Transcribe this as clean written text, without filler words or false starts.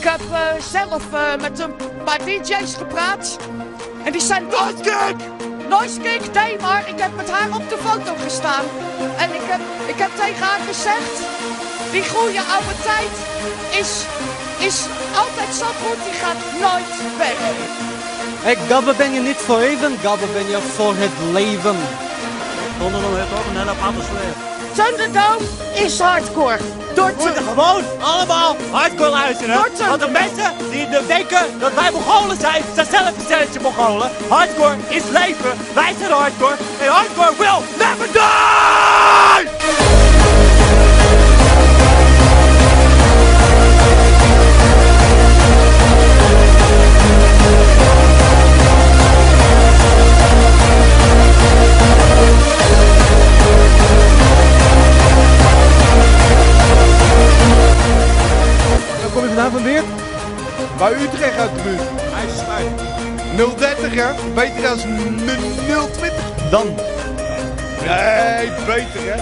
heb zelf met een paar DJ's gepraat. En die zijn... Noise Kick, nee, maar ik heb met haar op de foto gestaan. En ik heb tegen haar gezegd, die goede oude tijd is altijd zo goed, die gaat nooit weg. Hey, gabber ben je niet voor even, gabber ben je voor het leven. Thunderdome heeft ook een hele aparte sfeer. Thunderdome is hardcore. We moeten gewoon allemaal hardcore luisteren. Want de mensen die denken dat wij Mongolen zijn zelf een stelletje Mongolen. Hardcore is leven. Wij zijn hardcore. En hardcore will never die! Kom je vandaan van Weert? Bij Utrecht uit de buurt. Hij is spuit. 030 hè? Beter dan 020. Dan. Nee, beter hè?